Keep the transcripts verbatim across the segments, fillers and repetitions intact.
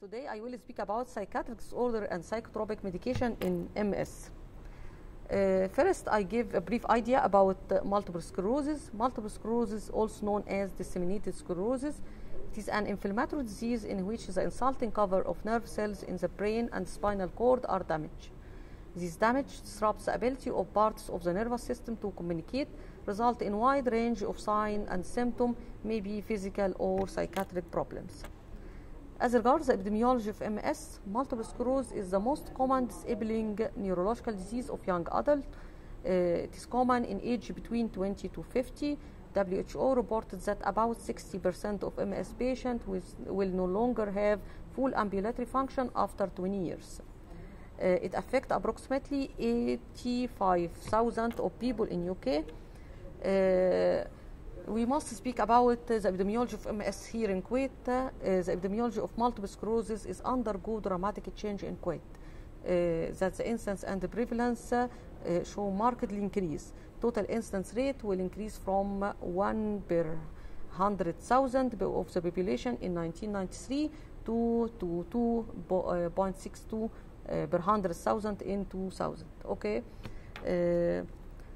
Today I will speak about psychiatric disorder and psychotropic medication in M S. Uh, first, I give a brief idea about uh, multiple sclerosis. Multiple sclerosis, also known as disseminated sclerosis, it is an inflammatory disease in which the insulting cover of nerve cells in the brain and spinal cord are damaged. This damage disrupts the ability of parts of the nervous system to communicate, result in wide range of signs and symptoms, may be physical or psychiatric problems. As regards the epidemiology of M S, multiple sclerosis is the most common disabling neurological disease of young adults. Uh, it is common in age between twenty to fifty. W H O reported that about sixty percent of M S patients will no longer have full ambulatory function after twenty years. Uh, it affects approximately eighty-five thousand of people in U K. Uh, We must speak about uh, the epidemiology of M S here in Kuwait. Uh, the epidemiology of multiple sclerosis is undergo dramatic change in Kuwait. Uh, that the incidence and the prevalence uh, uh, show markedly increase. Total incidence rate will increase from uh, one per one hundred thousand of the population in nineteen ninety-three to to two point six two uh, per one hundred thousand in two thousand. Okay. Uh,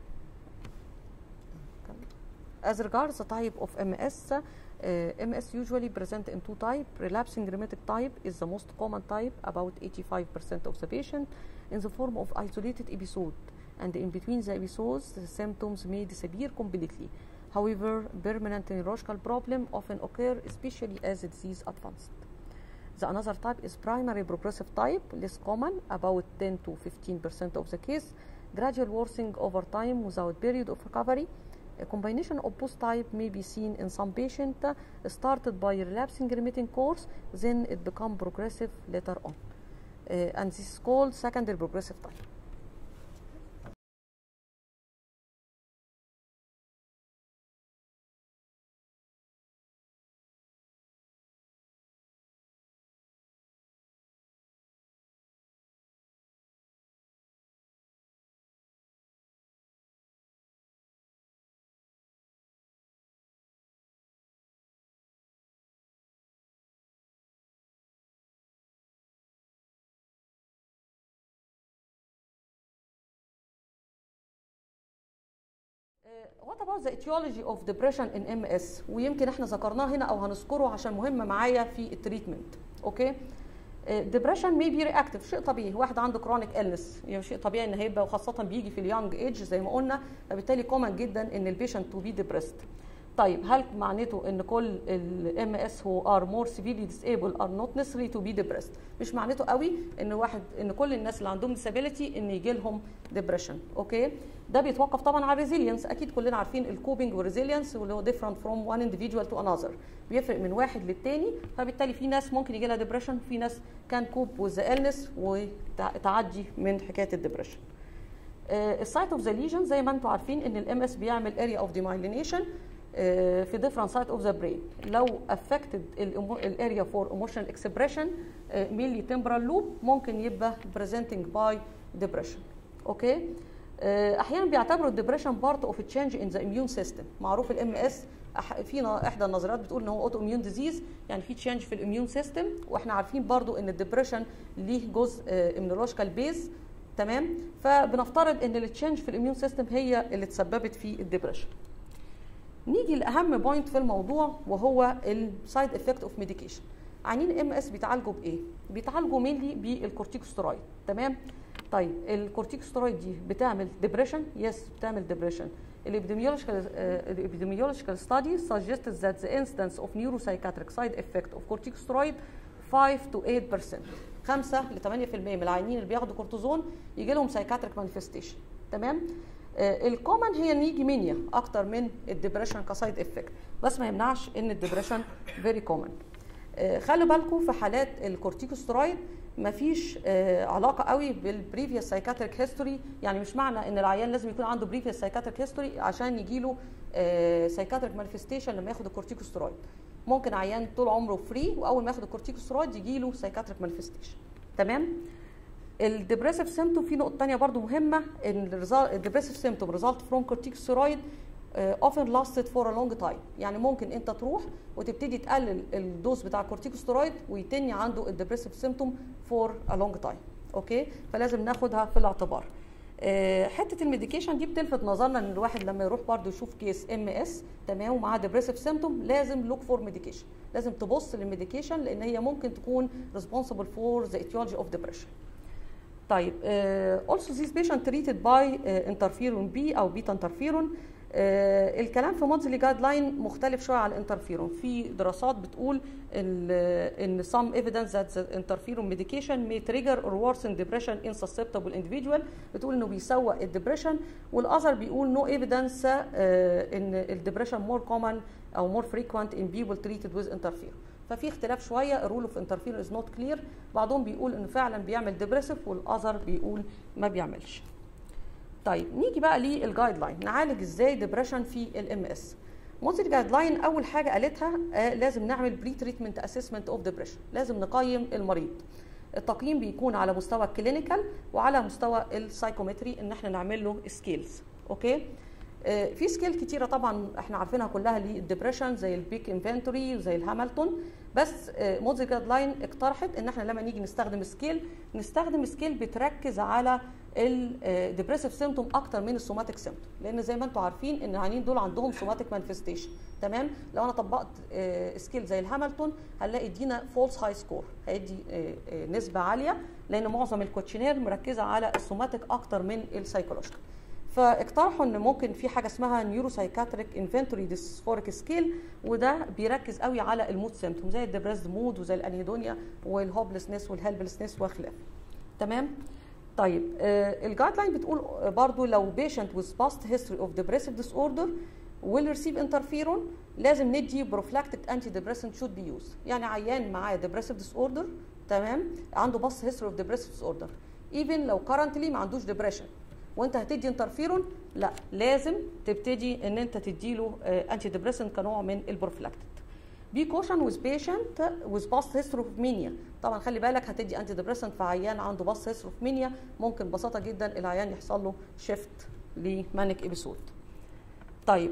As regards the type of M S, uh, M S usually present in two types. Relapsing remitting type is the most common type, about eighty-five percent of the patient, in the form of isolated episode, and in between the episodes, the symptoms may disappear completely. However, permanent neurological problems often occur, especially as the disease advances. The another type is primary progressive type, less common, about ten to fifteen percent of the case, gradual worsening over time without period of recovery. A combination of both types may be seen in some patients, uh, started by relapsing remitting course, then it becomes progressive later on. Uh, and this is called secondary progressive type. What about the etiology of depression in M S؟ ويمكن احنا ذكرناه هنا او هنذكره عشان مهم معايا في التريتمنت. اوكي؟ depression may be reactive، شيء طبيعي، واحد عنده chronic illness يعني شيء طبيعي ان هيبقى، وخاصه بيجي في اليونج ايج زي ما قلنا، فبالتالي كومن جدا ان البيشنت تو بي ديبريسد. طيب هل معناته ان كل ال إم إس who are more severely disabled are not necessary to be depressed؟ مش معناته قوي ان واحد ان كل الناس اللي عندهم disability ان يجي لهم depression. اوكي؟ ده بيتوقف طبعا على resilience. اكيد كلنا عارفين الكوبينج والريزيلينس واللي هو different from one individual to another، بيفرق من واحد للتاني، فبالتالي في ناس ممكن يجي لها depression، في ناس كان كوب with the illness وتعدي من حكايه الدبريشن. السايت اوف ذا ليجن زي ما انتم عارفين ان الام اس بيعمل area of demyelination في different site of the brain. لو affected الاريا for emotional expression mainly temporal lobe ممكن يبقى presenting by depression. اوكي؟ احيانا بيعتبروا الدبريشن بارت اوف تشينج ان ذا اميون سيستم. معروف الام اس في احدى النظريات بتقول ان هو اوتو اميون ديزيز، يعني في تشينج في الاميون سيستم، واحنا عارفين برضو ان الدبريشن ليه جزء اميونولوجيكال بيز. تمام؟ فبنفترض ان التشينج في الاميون سيستم هي اللي تسببت في الدبريشن. نيجي لاهم بوينت في الموضوع وهو السايد افكت اوف ميديكيشن. عيانين ام اس بيتعالجوا بايه؟ بيتعالجوا مينلي بالكورتيكوستيرويد. تمام؟ طيب الكورتيكوستيرويد دي بتعمل ديبريشن؟ يس بتعمل ديبريشن. الابيديميولوجيكال الابيديميولوجيكال ستادي suggested that the incidence of neuropsychiatric side effect of corticosteroid five to eight percent. خمسة ل ثمانية بالمئة من العيانين اللي بياخدوا كورتيزون يجي لهم سايكاتريك مانيفستيشن. تمام؟ الكومن هي ان يجي مانيا اكتر من الديبريشن كسايد افكت، بس ما يمنعش ان الديبريشن فيري كومن. خلوا بالكم في حالات الكورتيكوستيرويد مفيش آه علاقه قوي بالبريفيوس سايكاتريك هيستوري، يعني مش معنى ان العيان لازم يكون عنده بريفيوس سايكاتريك هيستوري عشان يجي له آه سايكاتريك مانيفستيشن لما ياخد الكورتيكوستيرويد. ممكن عيان طول عمره فري واول ما ياخد الكورتيكوستيرويد يجي له سايكاتريك مانيفستيشن. تمام؟ الديبريسيف سيمتوم في نقطه ثانيه برضو مهمه، ان الديبريسيف سيمتوم ريزلت فروم كورتيكوستيرويد often lasted for a long time. يعني ممكن انت تروح وتبتدي تقلل الدوز بتاع الكورتيكوستيرويد ويتني عنده الديبريسيف سيمتوم فور a long time. اوكي، فلازم ناخدها في الاعتبار. حته الميديكيشن دي بتلفت نظرنا ان الواحد لما يروح برضه يشوف كيس ام اس تمام ومعاه ديبريسيف سيمتوم لازم لوك فور ميديكيشن، لازم تبص للميديكيشن لان هي ممكن تكون responsible for the etiology of depression. طيب uh, also this patient treated by uh, interferon B او بيتا انترفيرون. uh, الكلام في مونزلي جايد لاين مختلف شويه على الانترفيرون. في دراسات بتقول ان some evidence that the interferon medication may trigger or worsen depression in susceptible individual، بتقول انه بيسوء الدبريشن، والاذر بيقول no evidence uh, ان الدبريشن more common او more frequent in people treated with interferon. ففي اختلاف شويه، الرول اوف انترفيرون از نوت كلير، بعضهم بيقول انه فعلا بيعمل ديبريسيف والاذر بيقول ما بيعملش. طيب نيجي بقى للجايد لاين، نعالج ازاي ديبريشن في الام اس. مونزلي جايد لاين اول حاجه قالتها آه لازم نعمل بري تريتمنت اسسمنت اوف ديبريشن، لازم نقيم المريض. التقييم بيكون على مستوى الكلينيكال وعلى مستوى السايكومتري، ان احنا نعمل له سكيلز. اوكي، في سكيل كتيره طبعا احنا عارفينها كلها للديبريشن زي البيك انفنتوري وزي الهاملتون، بس مونزلي جايد لاين اقترحت ان احنا لما نيجي نستخدم سكيل نستخدم سكيل بتركز على الديبريسيف سيمتوم اكتر من السوماتيك سيمتوم، لان زي ما انتم عارفين ان العيانين دول عندهم سوماتيك مانيفستيشن. تمام، لو انا طبقت سكيل زي الهاملتون هنلاقي يدينا فولس هاي سكور، هيدي نسبه عاليه لان معظم الكوتشنير مركزه على السوماتيك اكتر من السايكولوجيكال. فاقترحوا ان ممكن في حاجه اسمها نيورو سايكاتريك انفنتوري ديسفوريك سكيل، وده بيركز قوي على المود سيمتوم زي الديبريسد مود وزي الانهيدونيا والهوبلسنس والهيلبلسنس وخلافه. تمام. طيب آه الجايد لاين بتقول برضو لو بيشنت with past history of depressive disorder will receive interferon لازم ندي prophylactic antidepressant should be used. يعني عيان معاه depressive disorder تمام عنده past history of depressive disorder even لو currently ما عندوش depression وانت هتدي انترفيرون، لا لازم تبتدي ان انت تديله انتي ديبريسنت كنوع من البروفلاكتيك. بي كوشن ويز بيشنت ويز باست هيستوري اوف مانيا، طبعا خلي بالك هتدي انتي ديبريسنت في عيان عنده باست هيستوري اوف مانيا ممكن ببساطه جدا العيان يحصل له شيفت لمانيك ابيسود. طيب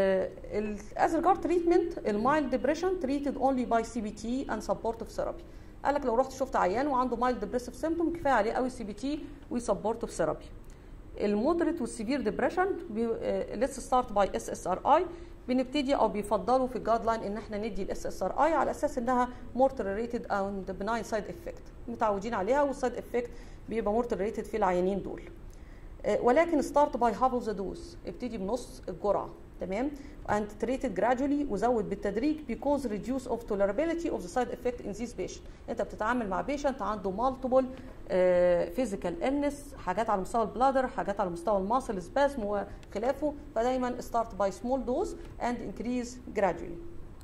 از ريجارد تريتمنت المايلد ديبريشن تريتد اونلي باي سي بي تي اند سبورتيف ثيرابي. قال لك لو رحت شفت عيان وعنده مايلد ديبريسيف سيمبتوم كفايه عليه قوي سي بي تي وسبورتيف ثيرابي. المودريت والسيفير ديبريشن ليتس ستارت باي اس اس ار اي، بنبتدي او بيفضلوا في الجايد لاين ان احنا ندي الاس اس ار اي على اساس انها مور توليريتد اند بناين سايد افكت، متعودين عليها والسايد افكت بيبقى مور توليريتد في العيانين دول. ولكن ستارت باي هاف اوف ذا دوز، ابتدي بنص الجرعه تمام and treated gradually وزود بالتدريج because reduce of tolerability of the side effect in this patient. انت بتتعامل مع patient عنده multiple uh, physical illness، حاجات على مستوى البلادر، حاجات على مستوى الماسل spasm وخلافه، فدايما start by small dose and increase gradually.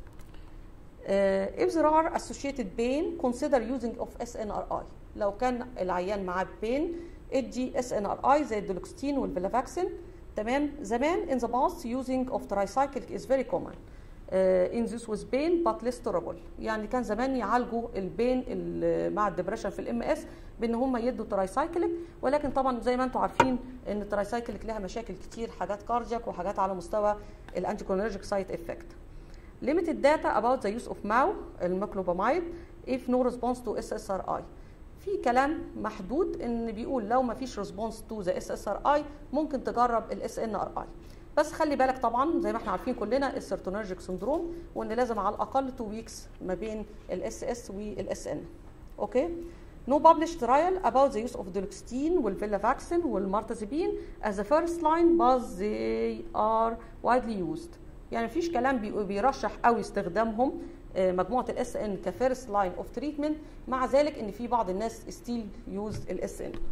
Uh, if there are associated pain consider using of اس ان ار اي. لو كان العيان معاه pain ادي اس ان ار اي زي الدولوكستين والفيلافاكسين. تمام. زمان in the past using of tricyclic is very common uh, in this was pain but less tolerable. يعني كان زمان يعالجوا البين مع الدبريشن في الام اس بان هم يدوا ترايسايكليك، ولكن طبعا زي ما انتم عارفين ان الترايسايكليك لها مشاكل كتير، حاجات كاردياك وحاجات على مستوى الانتيكولينرجيك سايد افكت. limited data about the use of ماو الميكلوبامايد if no response to اس اس ار اي. في كلام محدود ان بيقول لو ما فيش ريسبونس تو ذا اس اس ار اي ممكن تجرب الاس ان ار اي، بس خلي بالك طبعا زي ما احنا عارفين كلنا السيرتونرجيك سندروم وان لازم على الاقل اتنين ويكس ما بين الاس اس والاس ان. اوكي. No published trial about the use of duloxetine والفيلافاكسين والمارتازيبين as the first line but they are widely used. يعني مفيش كلام بيرشح قوي استخدامهم مجموعه الاس ان كفيرست لاين اوف تريتمنت، مع ذلك ان في بعض الناس ستيل يوز الاس ان.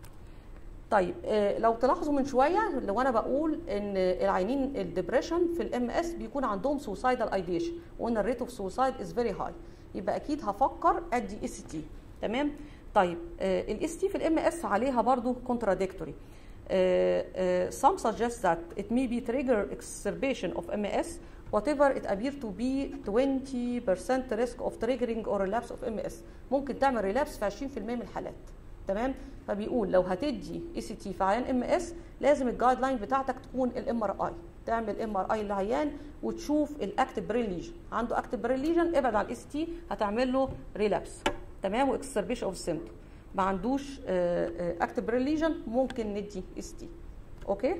طيب لو تلاحظوا من شويه لو انا بقول ان العيانين الدبريشن في الام اس بيكون عندهم سوسايدال ايديشن وان الريت اوف سوسايد از فيري هاي، يبقى اكيد هفكر ادي اس تي. تمام. طيب الاس تي في الام اس عليها برضو كونتراديكتوري. Uh, uh, some suggest that it may be trigger exacerbation of M S whatever it appear to be twenty percent risk of triggering or relapse of M S. ممكن تعمل relapse في عشرين في المية من الحالات. تمام. فبيقول لو هتدي اي سي تي في عيان ام اس لازم الجايد لاين بتاعتك تكون الام ار اي، تعمل ام ار اي للعيان وتشوف الاكتيف برين ليجن، عنده اكتيف برين ليجن ابعد عن الاي سي تي، هتعمل له ريلابس تمام واكسربيشن اوف سيمتوم. ما عندوش اكتيف برين ليجن ممكن ندي اي سي تي. اوكي.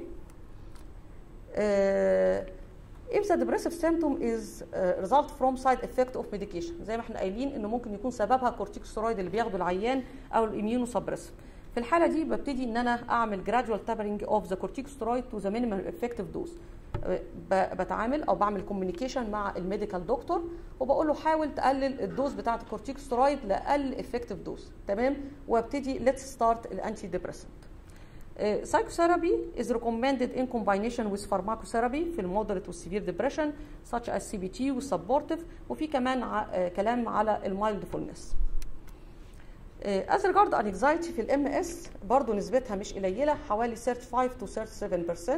if the depressive symptom is uh, result from side effect of medication، زي ما احنا قايلين انه ممكن يكون سببها كورتيكوستيرويد اللي بياخده العيان او الاميونو سبريسيف. في الحاله دي ببتدي ان انا اعمل gradual tapering of the corticosteroid to the minimum effective dose. بتعامل او بعمل كوميونيكيشن مع الميديكال دكتور وبقول له حاول تقلل الدوز بتاعه الكورتيكوستيرويد لاقل افكتيف دوز تمام، وابتدي let's start الانتي ديبريسنت. Psychotherapy is recommended in combination with pharmacotherapy في المودريت والسيفير ديبريشن such as سي بي تي والسبورتيف، وفي كمان ع... كلام على المايلدفولنس. As regard anxiety في الام اس برضه نسبتها مش قليله، حوالي خمسة وثلاثين to ثلاثة وثلاثين بالمية.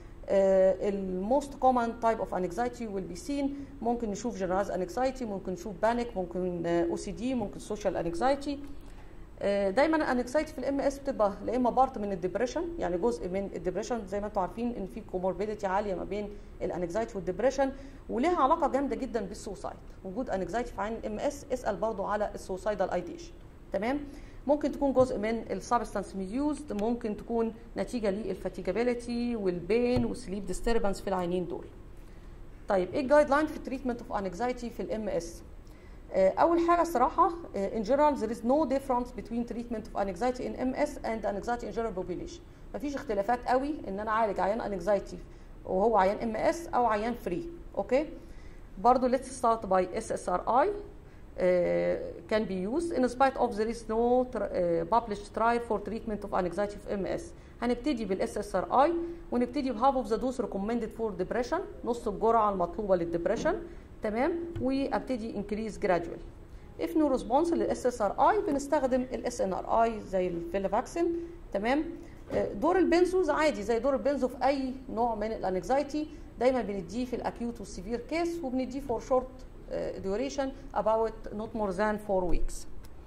الموست كومن تايب اوف انكزايتي ويل بي سين، ممكن نشوف جنرالايز انكزايتي، ممكن نشوف بانيك، ممكن او سي دي، ممكن سوشيال انكزايتي. دايما الانكزايتي في الام اس بتبقى لا اما بارت من الدبريشن، يعني جزء من الدبريشن، زي ما انتم عارفين ان في كوموربيديتي عاليه ما بين الانكزايتي والدبريشن، وليها علاقه جامده جدا بالسوسايد. وجود انكزايتي في عين الام اس اسال برضو على السوسايدال ايديشن تمام. ممكن تكون جزء من السبستانس ميوزد، ممكن تكون نتيجه للفاتيجابيلتي والبين والسليب ديستربنس في العينين دول. طيب ايه الجايد لاين في التريتمنت اوف انكزايتي في الام اس؟ اول حاجه الصراحه in general there is no difference between treatment of anxiety in M S and anxiety in general population. مفيش اختلافات قوي ان انا اعالج عيان anxiety وهو عيان ام اس او عيان فري. اوكي. برضو let's start by S S R I Uh, can be used in spite of there is no uh, published trial for treatment of anxiety of M S. هنبتدي بالاس اس ار اي ونبتدي بهاف اوف ذا دوز recommended for depression، نص الجرعه المطلوبه للدبريشن تمام، وابتدي انكريز جرادوال. if no response للاس اس ار اي بنستخدم الاس ان ار اي زي الفيلافاكسين تمام. دور البنزوز عادي زي دور البنزو في اي نوع من الانكزايتي، دايما بنديه في الاكيوت والسيفير كيس، وبنديه فور شورت duration about not more than four weeks.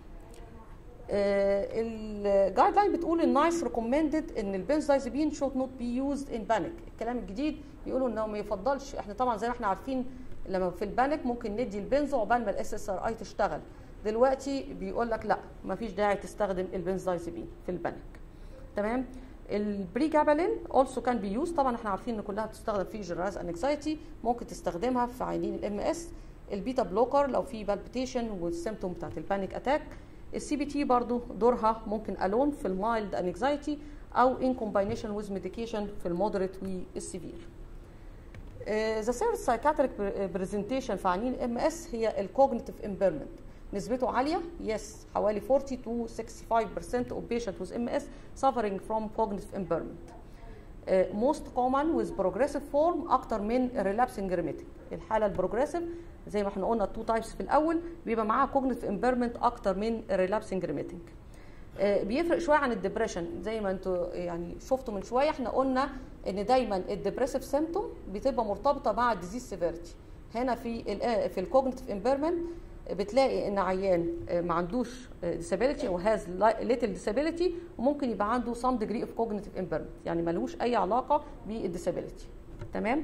الجايد لاين بتقول النايس recommended ان البنزودايزابين should not be used in panic. الكلام الجديد بيقولوا انه ما يفضلش، احنا طبعا زي ما احنا عارفين لما في البانيك ممكن ندي البنزو عقبال ما الاس اس ار اي تشتغل، دلوقتي بيقول لك لا ما فيش داعي تستخدم البنزودايزابين في البانيك تمام. البريجابالين also can be used، طبعا احنا عارفين ان كلها بتستخدم في جنرالايز انكزايتي، ممكن تستخدمها في عيانين الام اس. البيتا بلوكر لو في بالبيتيشن والسيمتوم بتاعت البانيك اتاك. السي بي تي برضو دورها ممكن الون في المايلد انكزايتي او ان كومباينيشن ويز ميديكيشن في المودريت والسيفير. ذا ثيرد سايكاتريك برزنتيشن في عيانين الام اس هي الكوجنيتيف امبيرمنت، نسبته عاليه يس yes. حوالي أربعين to خمسة وستين بالمية of patient with M S suffering from cognitive impairment. Uh, most common with progressive form اكتر من relapsing remitting. الحاله البروجريسيف زي ما احنا قلنا التو تايبس في الاول بيبقى معاها cognitive impairment اكتر من relapsing remitting. uh, بيفرق شويه عن الدبريشن، زي ما انتوا يعني شفتوا من شويه احنا قلنا ان دايما الدبريسيف سيمتوم بتبقى مرتبطه مع الديزيز سيفيرتي. هنا في ال في الكوجنيتيف امبيرمنت بتلاقي ان عيان ما عندوش disability او has little disability وممكن يبقى عنده some degree of cognitive impairment، يعني ملوش اي علاقه بالديسابيلتي تمام.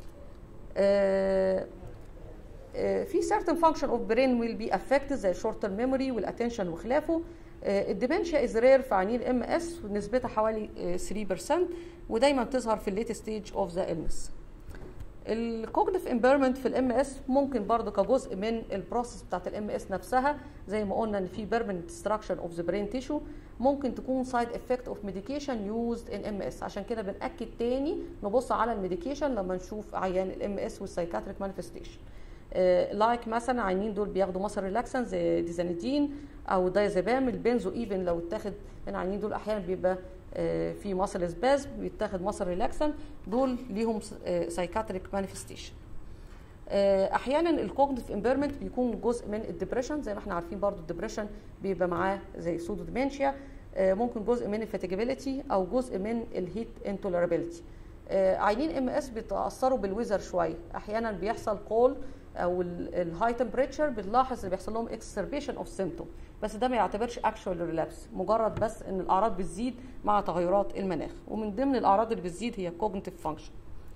آه آه في certain function of brain will be affected زي short term memory والاتنشن وخلافه. الديمنشيا از رير في عيانين الام اس ونسبتها حوالي ثلاثة بالمية ودايما تظهر في الليت ستيج اوف ذا illness. الكوجنيتيف امبيرمنت في الام اس ممكن برضه كجزء من البروسيس بتاعت الام اس نفسها، زي ما قلنا ان في بيرمننت ديستراكشن اوف ذا برين تيشو، ممكن تكون سايد افكت اوف ميديكيشن يوزد ان ام اس. عشان كده بنأكد تاني نبص على الميديكيشن لما نشوف عيان الام اس والسايكاتريك مانيفستيشن. لايك مثلا عيانين دول بياخدوا مصر ريلاكسن زي ديزانيدين او دايزابام، البنزو ايفن لو اتاخد لان العيانين دول احيانا بيبقى في مصل سبازم بيتاخد مصل ريلاكسن، دول ليهم سايكاتريك مانيفستيشن. احيانا الكوجنيتيف امبيرمنت بيكون جزء من الدبريشن، زي ما احنا عارفين برضو الدبريشن بيبقى معاه زي سودو ديمنشيا، ممكن جزء من الفاتيجابيلتي او جزء من الهيت انتوليرابيلتي. عيانين ام اس بيتاثروا بالويزر شويه، احيانا بيحصل كول او الهاي تمبريتشر بنلاحظ اللي بيحصل لهم اكسربيشن اوف سيمتوم، بس ده ما يعتبرش اكشوال ريلابس، مجرد بس ان الاعراض بتزيد مع تغيرات المناخ. ومن ضمن الاعراض اللي بتزيد هي كوجنيتيف فانكشن.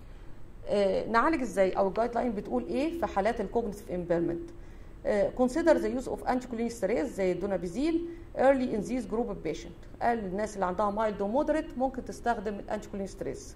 آه نعالج ازاي، او الجايد لاين بتقول ايه في حالات الكوجنيتيف امبيرمنت؟ consider the use of anticholinesterase زي الدونابيزيل early in this group of patient. قال الناس اللي عندها mild و moderate ممكن تستخدم الانتيكولينستريز.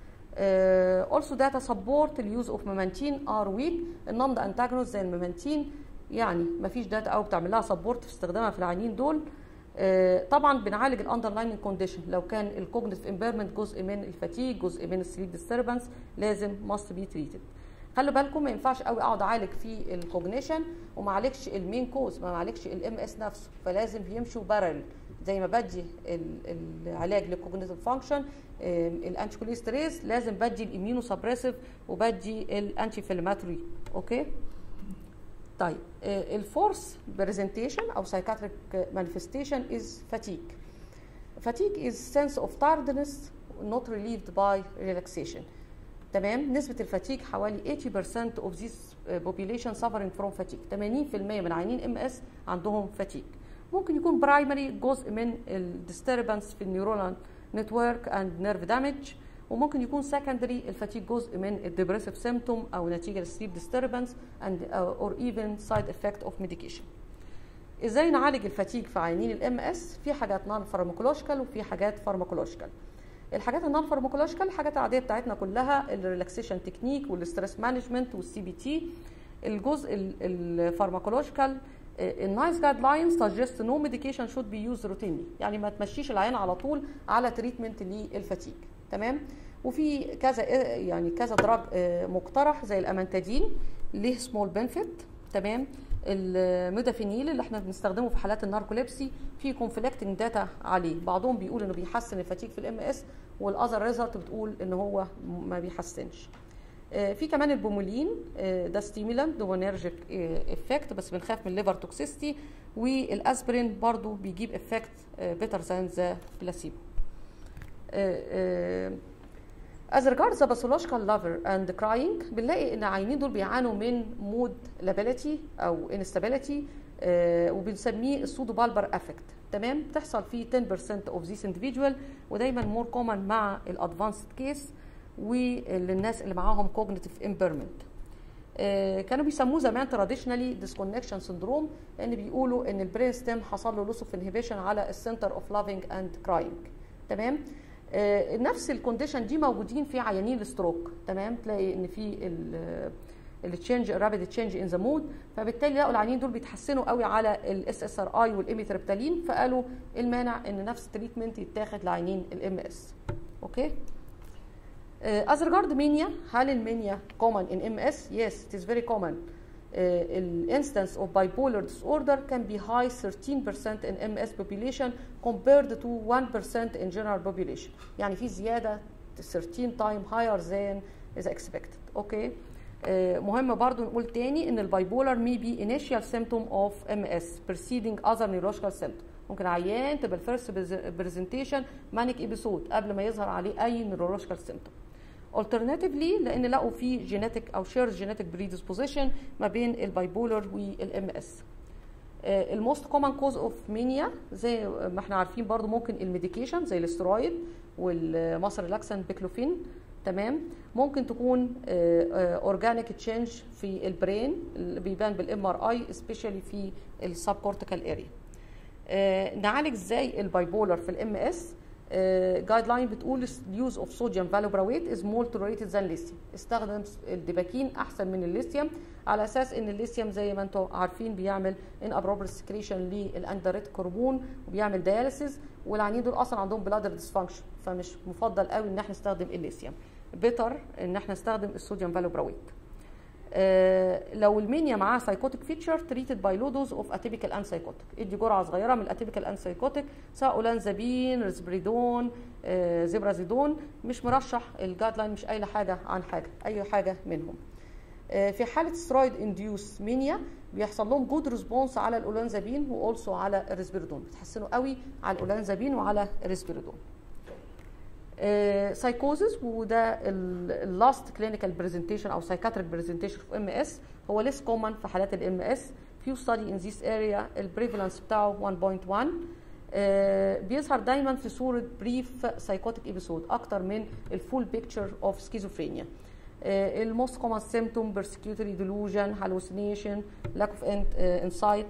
Uh, also data support the use of memantine are weak. النمض antagonists زي الميمانتين يعني ما فيش داتا قوي بتعمل لها سبورت في استخدامها في العيانين دول. uh, طبعا بنعالج الاندرلايننج كونديشن، لو كان الكوجنيتيف امبيرمنت جزء من الفاتيج، جزء من السليب ديستربنس، لازم must be treated. خلوا بالكم ما ينفعش قوي اقعد اعالج في الكوجنيشن وما اعالجش المين كوز، ما اعالجش الام اس نفسه، فلازم يمشوا بارل. زي ما بدي العلاج للكوجنيتيف فانكشن الانتيكولينستريز، لازم بدي الاميونو سبريسيف وبدي الانتي انفلاماتوري. اوكي طيب الفورث برزنتيشن او سايكاتريك مانيفستيشن از فاتيج. fatigue is sense of tiredness not relieved by relaxation. تمام. نسبة الفاتيج حوالي ثمانين بالمية of this population suffering from fatigue. ثمانين بالمية من عيانين ام اس عندهم فاتيج. ممكن يكون برايمري جزء من الديستربنس في النيورونال نتورك اند نيرف دامج، وممكن يكون سكندري الفاتيج جزء من الديبريسيف سيمتوم او نتيجه للسليب ديستربنس اند اور ايفن سايد افكت اوف ميديكيشن. ازاي نعالج الفاتيج في عيانين الام اس؟ في حاجات نون فارماكولوجيكال وفي حاجات فارماكولوجيكال. الحاجات النون فارماكولوجيكال الحاجات العاديه بتاعتنا كلها، الريلاكسيشن تكنيك والستريس مانجمنت والسي بي تي. الجزء الفارماكولوجيكال النايس جايد لاينز سجست نو ميديكيشن شود بي يوز روتينلي، يعني ما تمشيش العيان على طول على تريتمنت للفاتيج. تمام. وفي كذا يعني كذا دراج مقترح زي الامانتادين ليه سمول بنفيت. تمام. الميدافينيل اللي احنا بنستخدمه في حالات الناركوليبسي في كونفليكتنج داتا عليه، بعضهم بيقول انه بيحسن الفاتيج في الام اس والاذر ريزلت بتقول ان هو ما بيحسنش. في كمان البومولين ده ستيمولانت دوبونيرجيك افكت بس بنخاف من الليفر توكسيستي، والاسبرين برضو بيجيب افكت بيتر ذان ذا بلاسيبو. As regards the pathological lover and crying بنلاقي ان العيانين دول بيعانوا من مود لابيليتي او انستابيليتي وبنسميه السودو بالبر افكت. تمام. بتحصل في عشرة بالمية of this individual ودايما مور كومن مع الادفانسد كيس وللناس اللي معاهم cognitive impairment. آه كانوا بيسموه زمان traditionally disconnection syndrome، لان بيقولوا ان البرين ستيم حصل له loss of inhibition على السنتر اوف loving and crying. تمام. آه نفس الكونديشن دي موجودين في عيانين الستروك. تمام. تلاقي ان في التشينج رابيد تشينج ان ذا مود، فبالتالي لقوا العيانين دول بيتحسنوا قوي على الاس اس ار اي والاميتريبتالين، فقالوا المانع ان نفس التريتمنت يتاخد لعيانين الام اس. اوكي. Uh, as regard mania، هل المانيا common in M S؟ Yes, it is very common. Uh, the instance of bipolar disorder can be high thirteen percent in M S population compared to one percent in general population. يعني في زيادة thirteen times higher than is expected. Okay. Uh, مهم برضو نقول تاني ان البايبولار may be initial symptom of M S preceding other neurological symptom. ممكن عيان تبقى الفيرست برزنتيشن مانيك ابيسود قبل ما يظهر عليه اي نيورولوجيكال سيمتوم. alternatively لان لقوا في جينيتك او شير جينيتك بريدisposition ما بين البايبولر والام اس. الموست كومن كوز اوف مانيا زي ما احنا عارفين برضو ممكن الميديكيشن زي الاسترويد والمصر ريلاكسنت بيكلوفين. تمام. ممكن تكون اورجانيك تشينج في البرين اللي بيبان بالام ار اي سبيشالي في السب كورتيكال اريا. نعالج ازاي البايبولر في الام اس؟ جايد لاين بتقول اليوز اوف صوديوم فالوبراويت از مور توليريتد ذان ليثيوم. استخدم الديباكين احسن من الليثيوم على اساس ان الليثيوم زي ما انتم عارفين بيعمل ان ابروبر سكريشن للاندريتيك هرمون وبيعمل دياليسيس، والعيانين دول اصلا عندهم بلادر ديسفانكشن، فمش مفضل قوي ان احنا نستخدم الليثيوم. بيتر ان احنا نستخدم الصوديوم فالوبراويت. آه لو المانيا معاه سايكوتيك فيتشر تريتد باي لو دوز اوف اتيبيكال ان سايكوتيك، ادي جرعه صغيره من الاتيبيكال ان سايكوتيك سواء اولانزابين، ريسبريدون، آه زيبرازيدون. مش مرشح الجايد لاين مش قايله حاجه عن حاجه، اي حاجه منهم. آه في حاله سترويد انديوس مانيا بيحصل لهم جود ريسبونس على الاولانزابين واولسو على الريسبريدون، بيتحسنوا قوي على الاولانزابين وعلى الريسبريدون. سايكوزس uh, وده اللاست كلينيكال برزنتيشن او سايكاتريك برزنتيشن في ام اس هو ليس كومن في حالات الام اس. فيو ستادي ان ذيس اريا البريفالنس بتاعه واحد فاصلة واحد. uh, بيظهر دايما في صوره بريف سايكوتيك ابيسود اكتر من الفول بيكتشر اوف سكيزوفرينيا. الموست كومن سيمتوم بيرسكيوتوري ديلوجن، هالوسينيشن، لاك اوف انسايت.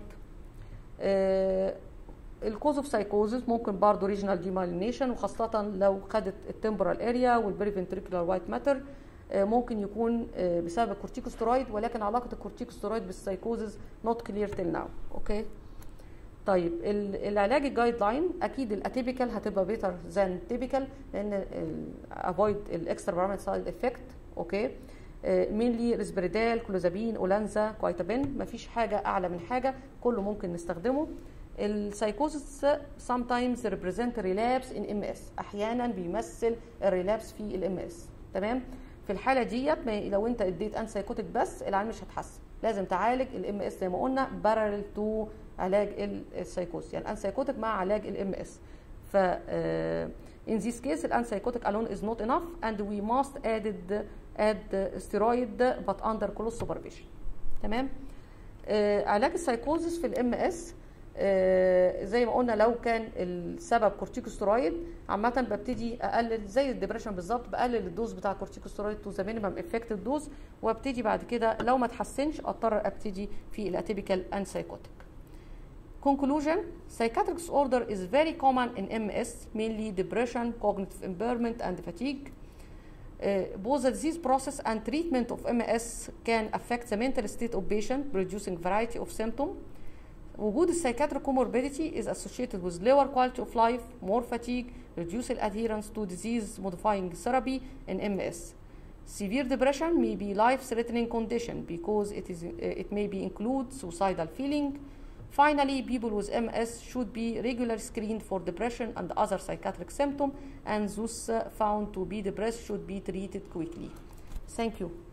الكوز اوف سايكوزس ممكن برضه ريجنال ديمالينيشن، وخاصه لو خدت التمبرال اريا والبريفنتريكولار وايت ماتر. ممكن يكون بسبب الكورتيكوستيرويد، ولكن علاقه الكورتيكوستيرويد بالسايكوزس نوت كلير تيل ناو. اوكي طيب العلاج الجايد لاين اكيد الاتيبيكال هتبقى بيتر ذان تيبيكال، لان افويد الاكسترا بارامتر سايد افكت. اوكي مينلي ريسبريدال، كلوزابين، اولانزا، كويتابين، مفيش حاجه اعلى من حاجه، كله ممكن نستخدمه. السايكوزس sometimes represent relapse in إم إس، احيانا بيمثل الريلابس في الام اس. تمام، في الحاله ديت لو انت اديت ان سايكوتيك بس العيان مش هتحسن، لازم تعالج الام اس زي ما قلنا بارل تو علاج السايكوز، يعني الان سايكوتيك مع علاج الام اس. ف in this case الان سايكوتيك alone is not enough and we must added add steroid but under close supervision. تمام. آه علاج السايكوزس في الام اس آه زي ما قلنا لو كان السبب كورتيكوستيرويد عامه ببتدي اقلل زي الدبريشن بالظبط، بقلل الدوز بتاع الكورتيكوستيرويد تو ذا مينيمم افكتيف دوز، وابتدي بعد كده لو ما تحسنش اضطر ابتدي في الاتيبيكال ان سايكوتيك. Conclusion: psychiatric disorder is very common in M S, mainly depression, cognitive impairment, and fatigue. Uh, both the disease process and treatment of M S can affect the mental state of patient, producing variety of symptoms. وجود السايكاتريك comorbidity is associated with lower quality of life, more fatigue, reduced adherence to disease-modifying therapy in M S. Severe depression may be life-threatening condition because it is uh, it may be include suicidal feeling. Finally, people with M S should be regularly screened for depression and other psychiatric symptoms, and those uh, found to be depressed should be treated quickly. Thank you.